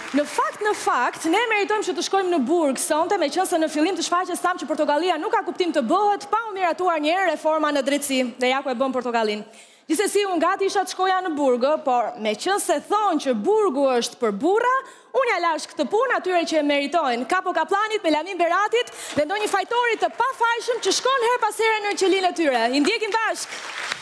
Në fakt, ne meritojmë që të shkojmë në burg sonte, me qënë se në fillim të shfaqjes thamë që Portogallia nuk ka kuptim të bëhet pa u miratuar njerë reforma në drejtësi, dhe ja ku e bën Portogalin. Gjithsesi, unë gati isha të shkoja në burgë, por me qënë se thonë që burgu është për burra, unë ja lash këtë punë atyre që e meritojnë, Kapo Kaplanit, Melamin Beratit dhe ndonjë fajtori të pafajshëm që shkon her pas here në qelinë e tyre. I ndjekim bashk.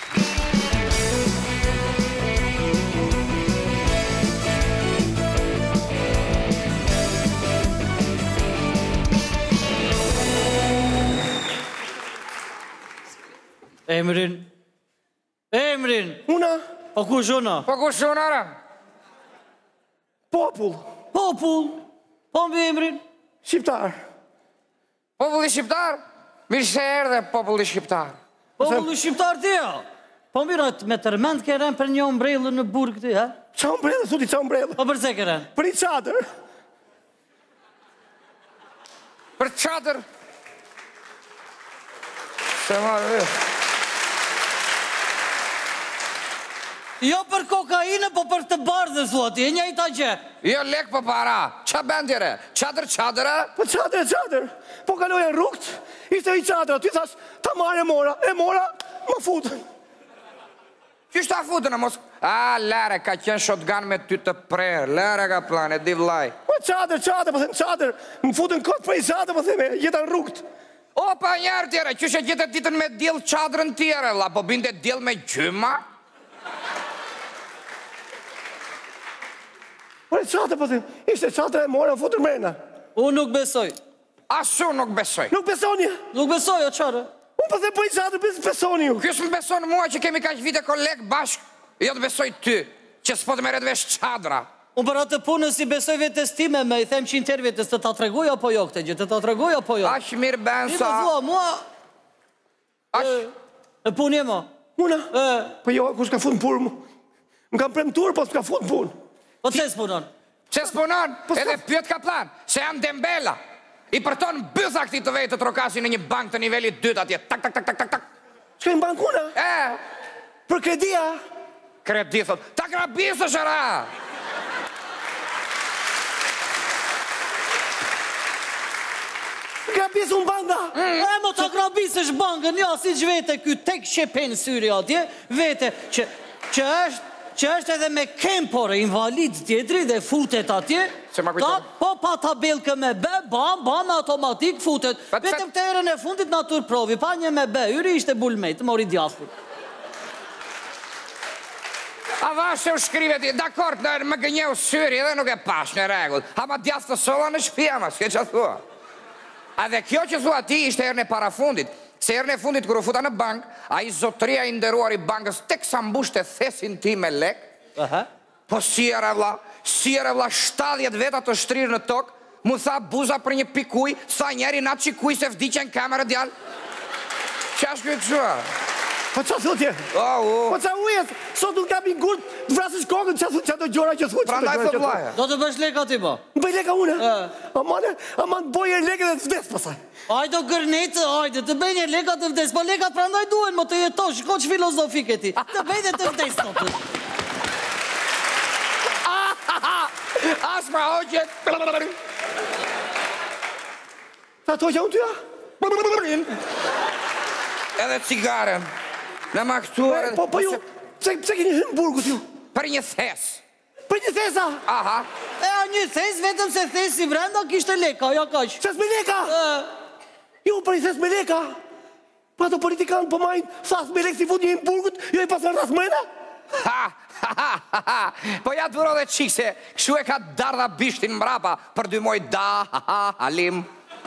Emrin. Una? Po kush una? Po kush una, ra? Popull. Po mbi emrin? Shqiptar. Populli shqiptar? Mirë se erdhe populli shqiptar. Populli shqiptar ti, ja? Po mbi me tërmend keren për një ombrellë në burg ti, ha? Qa ombrellë, thuti qa ombrellë? Po përse keren? Për një qadër. Për qadër? Se marrë, Jo për kokainë, po për të bardhë, thua ti, e njëjta gjë. Jo lek për para, qa bendjere? Qadër? Po qadër. Po kaloja në rrugt, ishte i qadër, ty thash, ta marrë e mora, më futë. Qysh ta futën, mos... A, lere, ka qenë shotgun me ty të prerë, lere ka plan, e di vlaj. Po qadër, po them qadër, më futën këtë për i qadër, po theme, jeta në rrugt. O, pa njerë tjere, qysh e gjithë ditën me djel qadrën tjere, la, po binde djel me gjyma? Po e qadër, po them, ishte qadër e mora, më futën mrena. Unë nuk besoj. Asu nuk besoj. Nuk besoni? Nuk besoj, o qare. Unë po them, po i qadër, besoni ju. Kysh më beson mua që kemi kaq vite koleg bashk, jo të besoj ty, që s'po të meret vesh qadra. Unë për atë punës si besoj vetës time, me i them që intervjetës të ta tregoj apo jo këtë gjë, të ta tregoj apo jo. Ash mirë ben Ti sa... më thua, mua... E punë jema. Una? Po jo, kush ka fut në punë? Më kam premtuar, po s'ka fut në punë. Po të s'punon? Që s'punon, edhe pyet ka plan, se janë dembela. I përton bëtha këti të vetë të trokasin në një bank të nivelit 2 atje. Tak. Shka në bankuna? Për kredia? Kredi, thot. Ta krabisë, shëra! Krabisë unë banka? Mo ta krabisë është bankën, ja, si që vete, ky tek shepen syri atje, vete, që është edhe me kempore, invalid tjetri dhe futet atje, po pa tabelke me be, bam, automatik futet. Vetëm të erën e fundit natur provi, pa një me be, yri ishte bulmet, mori djathur. A vashe u shkrive ti, dakord, më gënjeu syri edhe nuk e pash në regull. Ha ma djathë të sola në shpia, ma s'ke që thua. A dhe kjo që thua ti ishte erën e parafundit. Se erën e fundit kërë u futa në bank, a i zotëria i nderuar i bankës tek sa mbushte thesin ti me lek, po si e vla 70 veta të shtrirë në tokë, mu tha buza për një pikuj, sa njeri na qikuj se vdiqen kamerë djallë. Qa është këtë shua? Po qa thotje? Po qa ujet? Sot nuk kam i ngurt, të vrasësh kokën, qa të gjora që thuj? Pra ndaj të vlaja. Do të bësh leka ti po? Në bëj leka une? Aman boj e leke dhe të vdes pasaj. Ajdo gërnetë, ajde, të bëj një leka të vdes, po lekat pra ndaj duen, më të jetosh, shko që filozofike ti. Të bëj dhe të vdes të të. Asma hoqet. Ta to që unë tyja? Edhe cigaren. Në maktuar... Po ju, pse keni hënë burgut ju? Për një thes. Për një thesa? Aha. A një thes, vetëm se thes si brenda kishte leka, ja kaq. Thes me leka? Ju për një thes me leka? Pa të politikanë për majnë, thas me lek si fut një hënë burgut, jo i pasën rras mëjna? Po ja të vëro dhe qikse, këshu e ka dardha bishtin mrapa, për 2 muaj halim.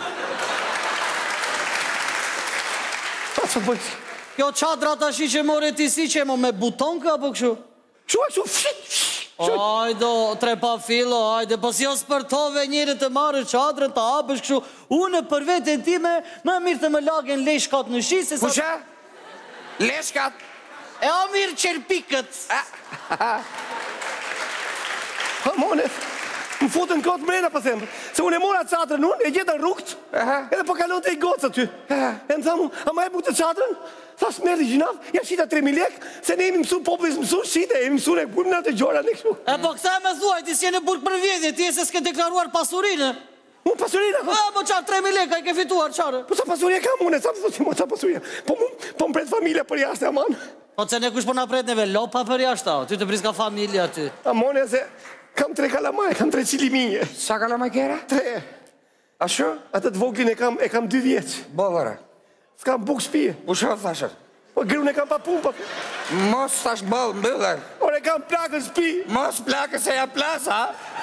Kjo qadra të ashi që more ti si që mo me butonka, apo këshu? Këshu, fshit. Ajdo, tre pa filo, ajde, po si o spërtove njëri të marrë qadrën të apësh këshu, unë për vetën time, më mirë të më lagen leshkat në shi, se sa... Kushe? Leshkat? E a mirë qerpikët. Më futën kot mrena për them. Se unë e mora çadrën unë, e gjeta rrugt. Edhe po kalon te i gocë aty. E më thamu, ama e butë çadrën? Thash merri gjinaf, ja shita 3.000 lek, se ne jemi mësuar popullis mësuar shite, jemi mësuar e punë të gjora ne kështu. E po kësa me thuaj, ti si në burg për vjedhje, ti se s'ke deklaruar pasurinë. Unë pasurinë ka. Po çfarë 3.000 lekë ke fituar çfarë? Po sa pasurie kam unë, sa pasurie. Po më pret familja për jashtë aman. Po se ne kush po na pret neve lopa për jashtë, ty të pris ka familja aty. Amone se kam 3 kalamaj, kam 3 qiliminje. Sa kalamaj kera? 3. A shu? Atë të voglin e kam 2 vjeç. Bollore. S'kam buk shtëpi. U shoh thashë. Po grun e kam pa punë. Mos thash boll mbyllë. Ore kam plakën shtëpi. Mos plakë se ja plasa.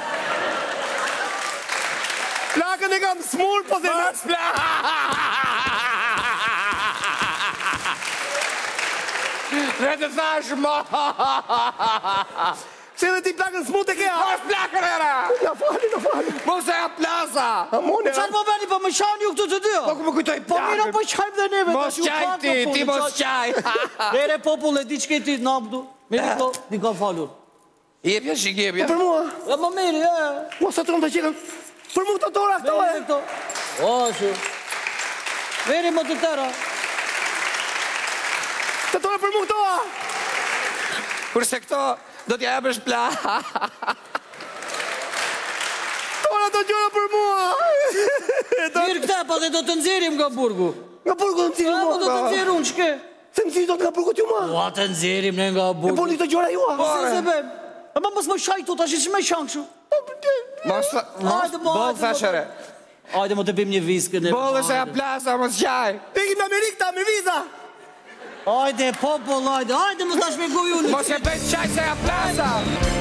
Plakën e kam smur po dhe Mos plakë. Dhe të thash mo. Se edhe ti plakën smut e kea. Mos plakën era. Na fali. Mos e ja plasa. Amone. Çfarë po bëni po më shani ju këtu të dy? Po ku më kujtoj Po mira po çajm dhe neve. Mos qaj ti mos qaj. Dere popull e di ç'ke ti na këtu. Mirë po, ti ka falur. Jepja shik jepja. Për mua. Ja më mirë, ja. Mos sa të të qekën. Për mua të tora këto e. Këto. O, shu. Veri më të tëra. Të tora për mua këto. Kurse këto do t'ja japësh pla. Tora të gjora për mua. Mirë këta, po dhe do të nxjerrim nga burgu. Nga burgu të Ja, po do të mua. nxjerrim ç'ke? Se më do të nga burgu t'ju mua. Po atë nxjerrim ne nga E burgu. boni të gjora jua. Po se bëjmë. Ama mos më shaj tu tash ç'më shan kështu. Mos boll thashere. Hajde më të bëjmë një viskë ne. Bollë se ja plasa mos qaj. Ikim në Amerikë ta me viza. Hajde popull, hajde më ta shpjegoj unë. Mos e bëj qaj se ja plasa.